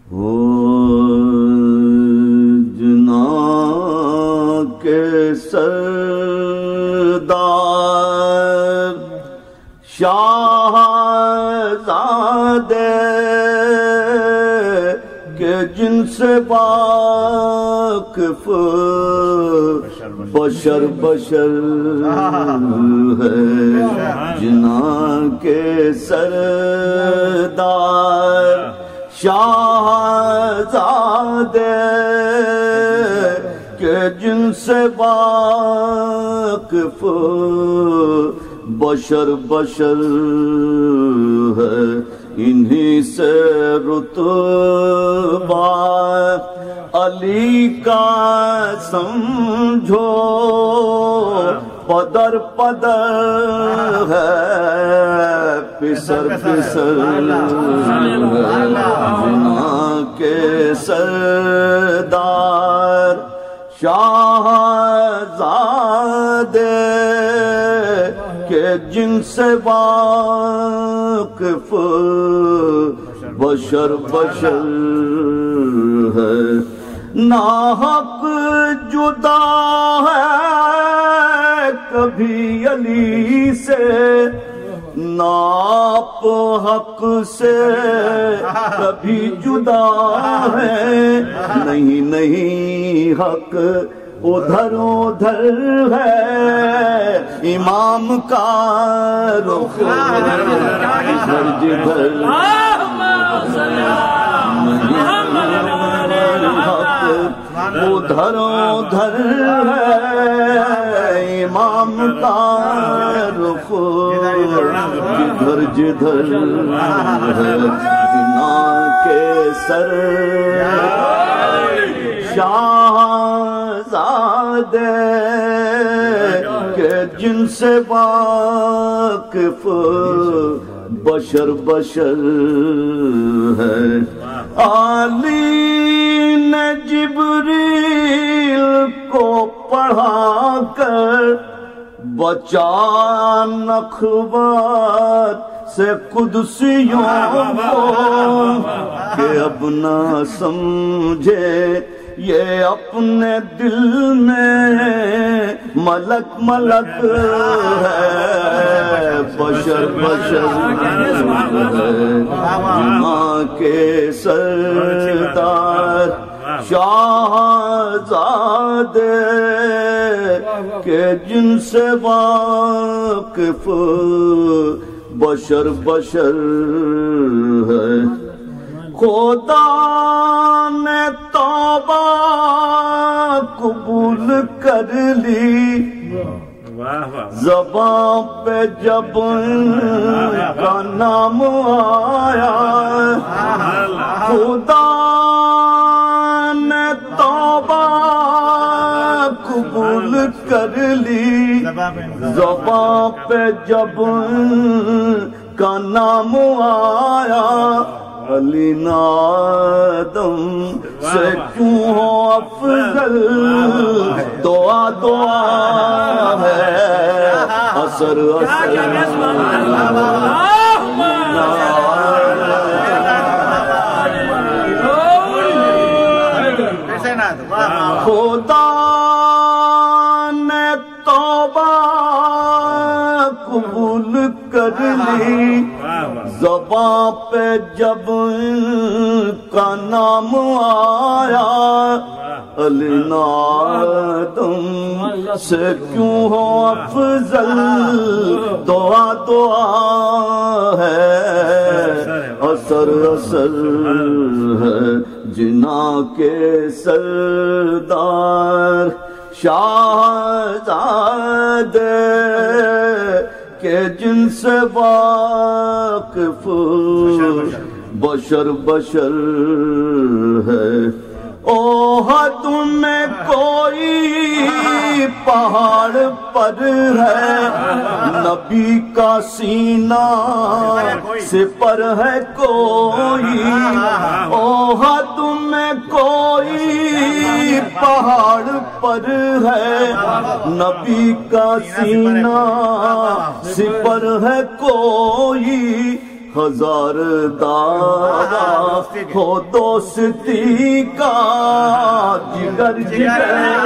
جناں کے سردار شاہزادے کہ جن سے واقف بشر بشر ہے، جناں کے سردار شاہزادے کہ جن سے واقف بشر بشر ہے، انہی سے رتبہ علی کا سمجھو پدر پدر ہے، پسر پسر جناں کے سردار شاہزادے کہ جن سے واقف بشر بشر ہے، ناحق جدا ہے کبھی علی سے، ناپ حق سے کبھی جدا ہے، نہیں نہیں حق ادھر ادھر ہے، امام کا رخ ادھر جدھر، حق ادھر ادھر ہے، امام کا رخ جدھر جدھر ہے، جناں کے سر شاہزادے کہ جن سے واقف بشر بشر ہے، علی نے جبریل کو پڑھا کر بچا نخوت سے قدسیوں کو، کہ اب نہ سمجھے یہ اپنے دل میں ملک ملک ہے، بشر بشر ہے، جناں کے سردار شاہزادے کہ جن سے واقف بشر بشر ہے، خدا نے توبہ قبول کر لی، زبان پہ جب ان کا نام آیا، خدا نے توبہ قبول کر لی، زبان پہ جب ان کا نام آیا، علی نادم سے کیوں ہو افضل، دعا دعا ہے، اثر اثر خدا نے توبہ قبول کر لی، زبان پہ جب ان کا نام آیا، علی نادم سے کیوں ہو افضل، دعا دعا ہے، اثر اثر ہے، جناں کے سردار شاہزادے کہ جن سے واقف بشر بشر ہے، اوحد میں کوئی پہاڑ پر ہے، نبی کا سینہ سپر ہے کوئی، اوحد میں کوئی پہاڑ پر ہے، نبی کا سینہ سپر ہے کوئی، ہزار دعویٰ ہو دوستی کا جگر جگر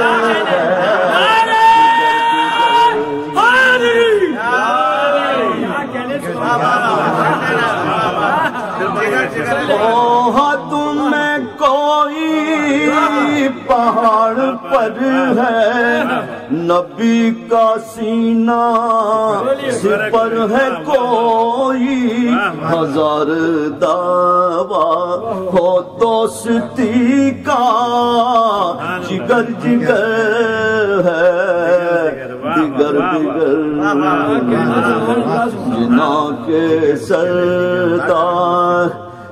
تمہیں کوئی پہاڑ پر ہے نبی کا سینہ سپر ہے کوئی ہزار دعویٰ ہو دوستی کا جگر جگر ہے دیگر دیگر جنا کے سردار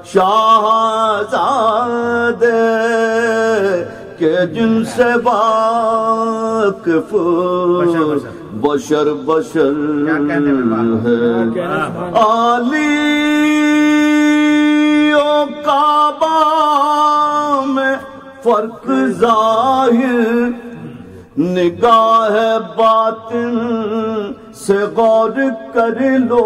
شاہزادے کہ جن سے واقف بشر بشر ہے علی و کعبہ میں فرق ظاہر نگاہ باطن سے غور کر لو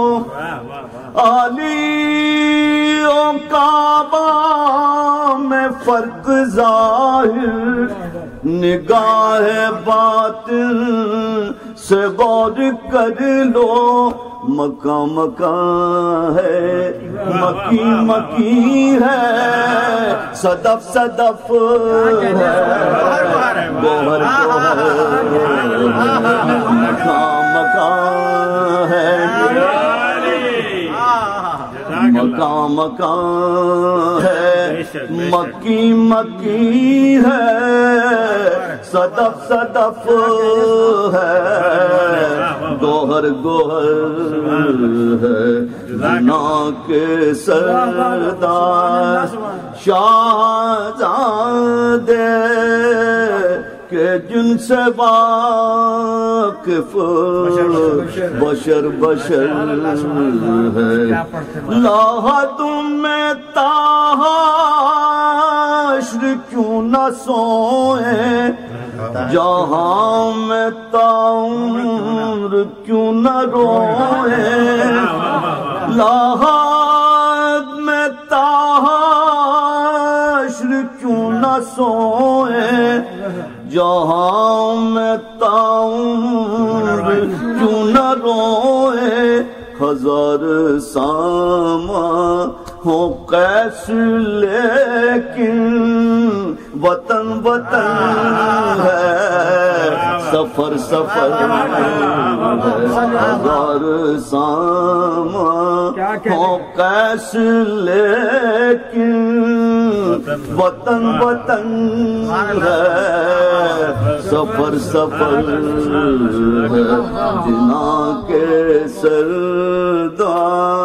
علی و کعبہ میں فرق ظاہر نگاہ باطن سے غور کر لو مکان مکان ہے مکی مکی ہے صدف صدف ہے گوہر گوہر مکان مکان ہے مکان مکان ہے مکی مکی ہے صدف صدف ہے گوہر گوہر ہے زنا کے سردار شاہزادے کہ جن سے واقف بشر بشر ہے لاہا تمہیں تاحشر کیوں نہ سوئیں جہاں میں تاعمر کیوں نہ روئیں لاہا میں تاحشر کیوں نہ سوئیں جہاں میں تاعمر کیوں نہ روئے ہزار سامان ہو قیس لیکن وطن وطن ہے سفر سفر ہے ہزار سامان ہو قیس لیکن وطن وطن ہے سفر سفر ہے جنا کے سردار